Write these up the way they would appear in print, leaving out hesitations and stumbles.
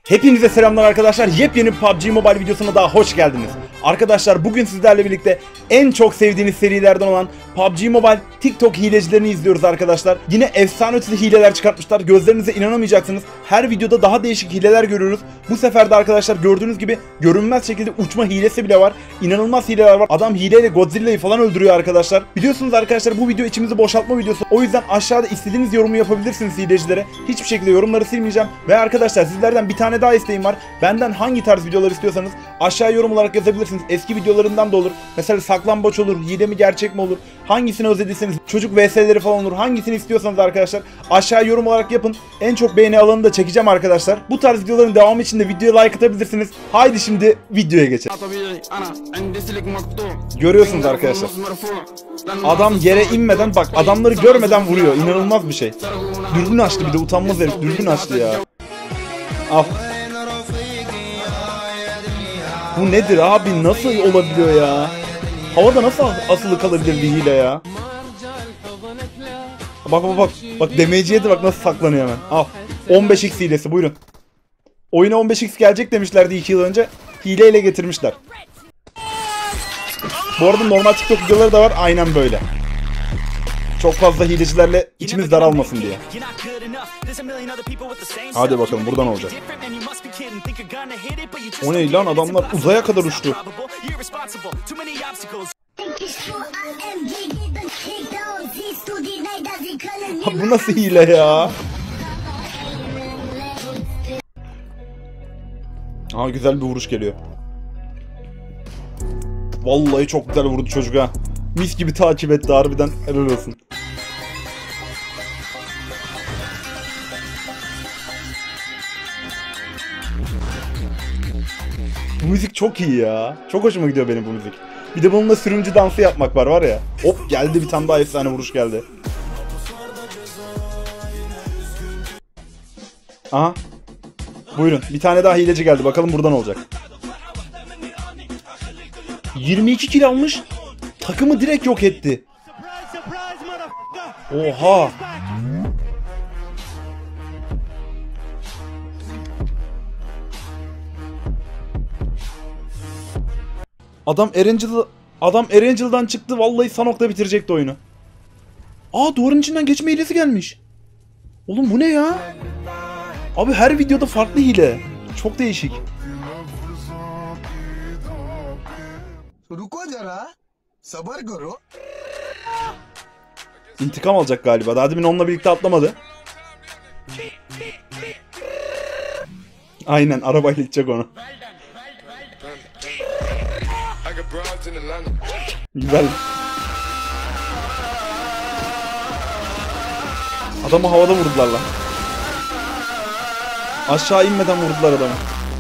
Hepinize selamlar arkadaşlar. Yepyeni PUBG Mobile videosuna daha hoş geldiniz. Arkadaşlar bugün sizlerle birlikte en çok sevdiğiniz serilerden olan PUBG Mobile TikTok hilecilerini izliyoruz arkadaşlar. Yine efsane ötesi hileler çıkartmışlar. Gözlerinize inanamayacaksınız. Her videoda daha değişik hileler görüyoruz. Bu sefer de arkadaşlar gördüğünüz gibi görünmez şekilde uçma hilesi bile var. İnanılmaz hileler var. Adam hileyle Godzilla'yı falan öldürüyor arkadaşlar. Biliyorsunuz arkadaşlar bu video içimizi boşaltma videosu. O yüzden aşağıda istediğiniz yorumu yapabilirsiniz hilecilere. Hiçbir şekilde yorumları silmeyeceğim. Ve arkadaşlar sizlerden bir tane daha isteğim var. Benden hangi tarz videolar istiyorsanız aşağıya yorum olarak yazabilirsiniz. Eski videolarından da olur. Mesela saklambaç olur, hile mi gerçek mi olur? Hangisini özlediyseniz, çocuk vs'leri falan olur. Hangisini istiyorsanız arkadaşlar aşağıya yorum olarak yapın. En çok beğeni alanını da çekeceğim arkadaşlar. Bu tarz videoların devamı için de videoya like atabilirsiniz. Haydi şimdi videoya geçelim. Görüyorsunuz arkadaşlar. Adam yere inmeden bak adamları görmeden vuruyor. İnanılmaz bir şey. Dürbün açtı bir de utanmaz herif. Dürbün açtı ya. Al. Bu nedir abi? Nasıl olabiliyor ya? Havada nasıl asılı kalabilir bir hile ya? Bak bak bak. Bak demeyiciye de bak nasıl saklanıyor hemen. Al. 15x hilesi buyurun. Oyuna 15x gelecek demişlerdi 2 yıl önce. Hileyle getirmişler. Bu arada normal TikTok videoları da var. Aynen böyle. Çok fazla hilecilerle içimiz daralmasın diye. Hadi bakalım buradan olacak. O ne lan, adamlar uzaya kadar uçtu. Bu nasıl hile ya? Aa, güzel bir vuruş geliyor. Vallahi çok güzel vurdu çocuk ha. Mis gibi takip etti harbiden, helal olsun. Bu müzik çok iyi ya. Çok hoşuma gidiyor benim bu müzik. Bir de bununla sürümcü dansı yapmak var ya. Hop geldi, bir tane daha efsane vuruş geldi. Aha. Buyurun, bir tane daha hileci geldi, bakalım buradan olacak. 22 kill almış. Takımı direkt yok etti. Oha. Adam Erangel'dan çıktı, vallahi Sanok'ta bitirecekti oyunu. Aa, duvarın içinden geçme hilesi gelmiş. Oğlum bu ne ya? Abi her videoda farklı hile. Çok değişik. İntikam alacak galiba. Daha demin onunla birlikte atlamadı. Aynen, arabayla gidecek onu. Güzel. Adamı havada vurdular lan. Aşağı inmeden vurdular adamı.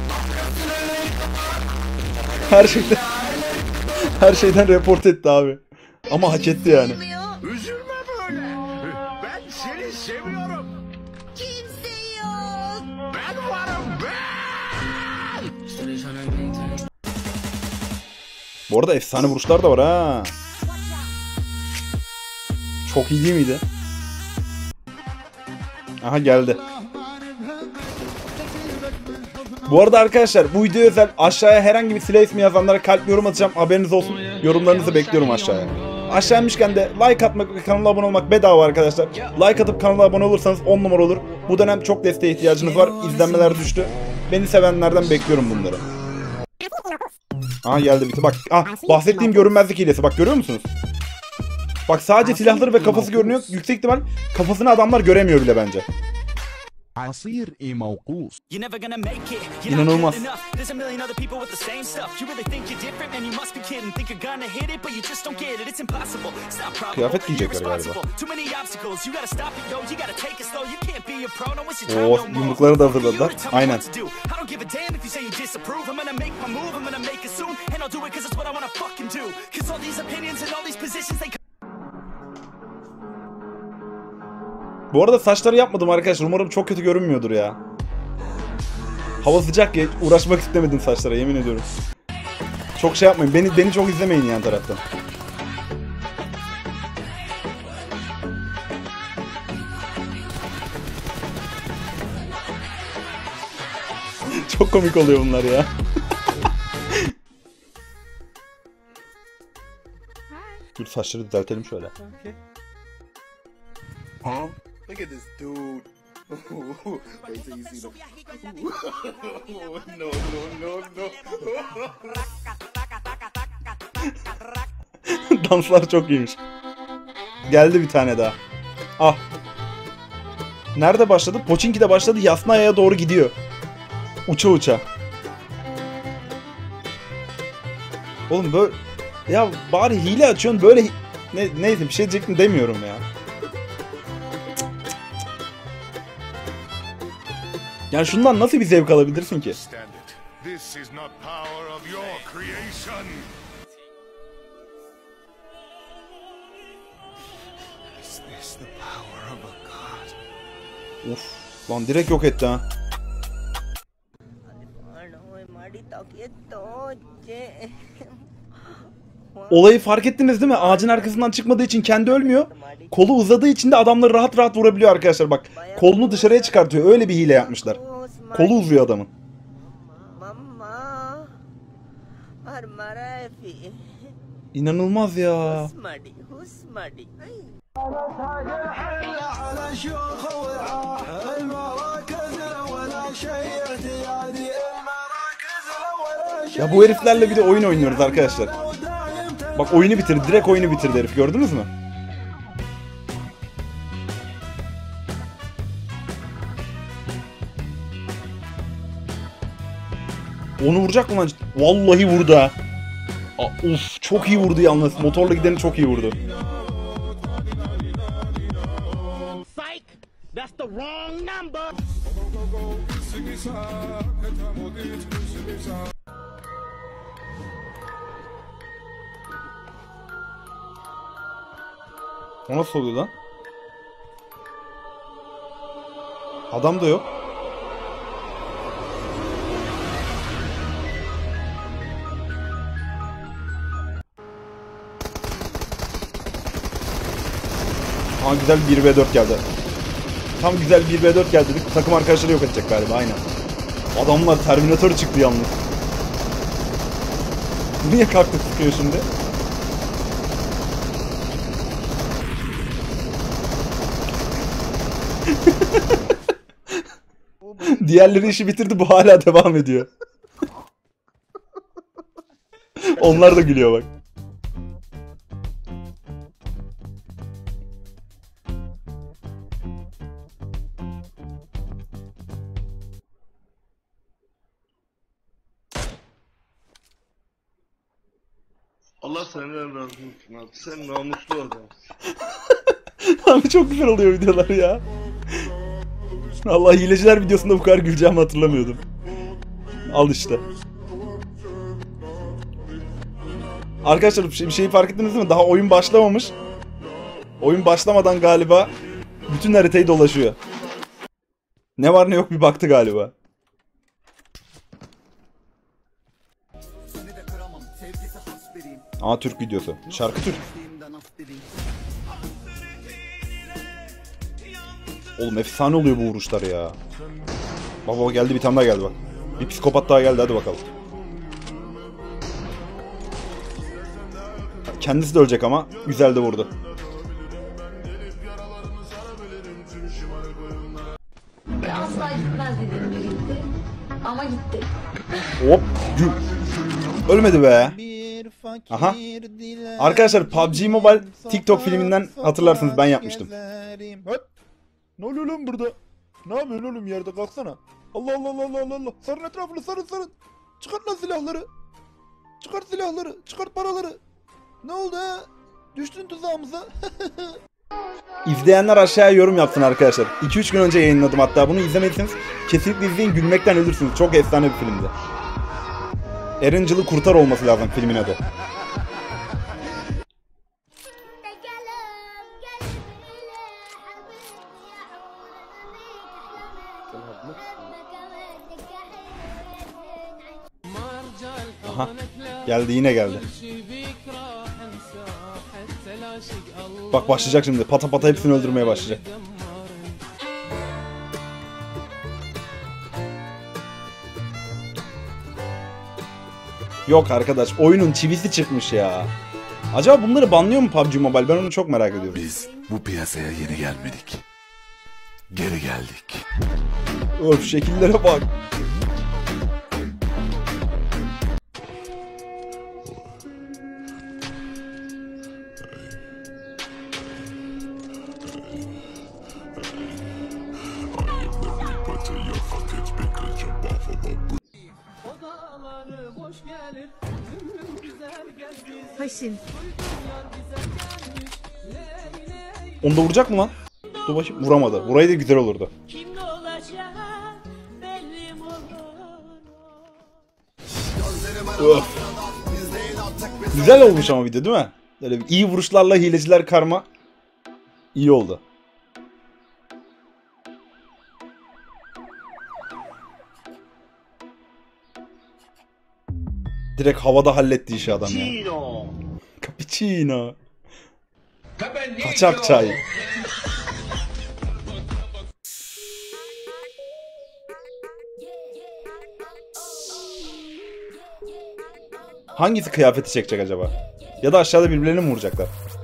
Her şeyden report etti abi. Ama hak etti yani. Üzülme böyle. Ben seni seviyorum. Kimse yok. Ben varım ben. Bu arada efsane vuruşlar da var ha. Çok iyi değil miydi? Aha geldi. Bu arada arkadaşlar bu videoya özel aşağıya herhangi bir silah ismi yazanlara kalp yorum atacağım. Haberiniz olsun. Yorumlarınızı bekliyorum aşağıya. Aşağı inmişken de like atmak ve kanala abone olmak bedava arkadaşlar. Like atıp kanala abone olursanız 10 numara olur. Bu dönem çok desteğe ihtiyacınız var. İzlenmeler düştü. Beni sevenlerden bekliyorum bunları. Aha geldi bitti. Bak bahsettiğim görünmezlik hilesi. Bak görüyor musunuz? Bak sadece silahları ve kafası görünüyor. Yüksek ihtimal kafasını adamlar göremiyor bile bence. İnanılmaz. Kıyafet giyecekler galiba. Oo, yumrukları da hazırladılar. Aynen. Bu arada saçları yapmadım arkadaşlar. Umarım çok kötü görünmüyordur ya. Hava sıcak ya. Uğraşmak istemedim saçlara, yemin ediyorum. Çok şey yapmayın. Beni çok izlemeyin yan taraftan. Çok komik oluyor bunlar ya. Dur saçları düzeltelim şöyle. Okay. Huh? Look at this dude. Wait till you see the. No, no, no, no. Danslar çok iyiymiş. Geldi bir tane daha. Ah. Nerede başladı? Pochinki'de başladı. Yasnaya'ya doğru gidiyor. Uça uça. Oğlum böyle... Ya bari hile açıyorsun böyle... Neyse bir şey diyecektim demiyorum ya. Yani şundan nasıl bir zevk alabilirsin ki? Stand it. This is not power of your creation. Is this the power of a god? Of. Lan direkt yok etti ha. Olayı fark ettiniz değil mi? Ağacın arkasından çıkmadığı için kendi ölmüyor. Kolu uzadığı için de adamları rahat rahat vurabiliyor arkadaşlar. Bak kolunu dışarıya çıkartıyor. Öyle bir hile yapmışlar. Kolu uzuyor adamın. İnanılmaz ya. Ya bu heriflerle bir de oyun oynuyoruz arkadaşlar. Bak oyunu bitirdi. Direkt oyunu bitirdi herif. Gördünüz mü? Onu vuracak mı lan? Vallahi vurdu ha. Uf çok iyi vurdu yalnız. Motorla gideni çok iyi vurdu. That's the wrong number. O nasıl oluyor lan? Adam da yok. Aa güzel bir 1v4 geldi. Tam güzel bir 1v4 geldi dedik. Takım arkadaşları yok edecek galiba aynen. Adamlar Terminator çıktı yalnız. Niye kalktı sıkıyor şimdi? Diğerleri işi bitirdi, bu hala devam ediyor. Onlar da gülüyor bak. Allah senden razı olsun abi. Sen namuslu adamsın. Abi çok güzel oluyor videolar ya. Allah hileciler videosunda bu kadar güleceğimi hatırlamıyordum. Al işte. Arkadaşlar bir şeyi fark ettiniz mi? Daha oyun başlamamış. Oyun başlamadan galiba bütün haritayı dolaşıyor. Ne var ne yok bir baktı galiba. Aa Türk videosu. Şarkı Türk. Oğlum efsane oluyor bu vuruşlar ya. Baba geldi, bir tane daha geldi bak. Bir psikopat daha geldi, hadi bakalım. Kendisi de ölecek ama güzel de vurdu. Asla gitmez dedim de gitti. Ama gitti. Hop. Ölmedi be. Aha. Arkadaşlar PUBG Mobile TikTok filminden hatırlarsınız, ben yapmıştım. Ne oluyor lan burada? Ne yapıyorsun oğlum yerde, kalksana. Allah Allah Allah Allah Allah. Sarın etrafını, sarın. Çıkart lan silahları. Çıkart silahları. Çıkart paraları. Ne oldu ha? Düştün tuzağımıza. İzleyenler aşağıya yorum yapsın arkadaşlar. 2-3 gün önce yayınladım hatta. Bunu izlemediyseniz kesinlikle izleyin, gülmekten ölürsünüz. Çok efsane bir filmdi. Erangel'ı kurtar olması lazım filmin adı. Aha. Geldi, yine geldi. Bak başlayacak şimdi. Pata pata hepsini öldürmeye başlayacak. Yok arkadaş, oyunun çivisi çıkmış ya. Acaba bunları banlıyor mu PUBG Mobile? Ben onu çok merak ediyorum. Biz bu piyasaya yeni gelmedik. Geri geldik. Öf, şekillere bak. Haşim. Onu da vuracak mı lan? Dur bakayım. Vuramadı. Vurayı da güzel olurdu. Öf. Güzel olmuş ama video değil mi? Böyle iyi vuruşlarla hileciler karma. İyi oldu. Direkt havada halletti işi adam ya. Cappuccino. Kaçak çay. Hangisi kıyafeti çekecek acaba? Ya da aşağıda birbirlerini mi vuracaklar?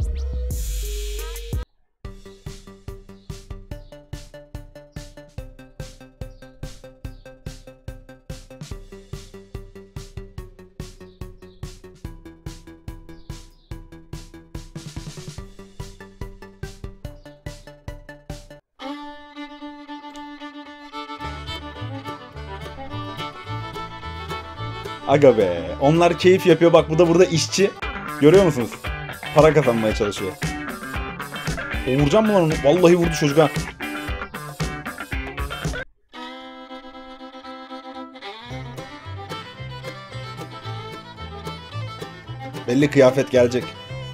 Aga be. Onlar keyif yapıyor. Bak bu da burada işçi. Görüyor musunuz? Para kazanmaya çalışıyor. O vuracağım mı lan onu? Vallahi vurdu çocuk ha. Belli kıyafet gelecek.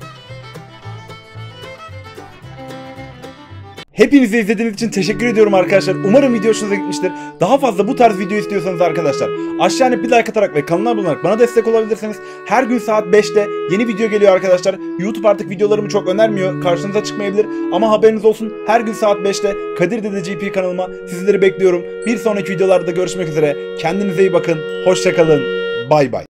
Hepinize izlediğiniz için teşekkür ediyorum arkadaşlar. Umarım video hoşunuza gitmiştir. Daha fazla bu tarz video istiyorsanız arkadaşlar aşağıya bir like atarak ve kanala abone olarak bana destek olabilirsiniz. Her gün saat 5'te yeni video geliyor arkadaşlar. YouTube artık videolarımı çok önermiyor. Karşınıza çıkmayabilir ama haberiniz olsun. Her gün saat 5'te Kadir Dede GP kanalıma sizleri bekliyorum. Bir sonraki videolarda görüşmek üzere. Kendinize iyi bakın. Hoşça kalın. Bay bay.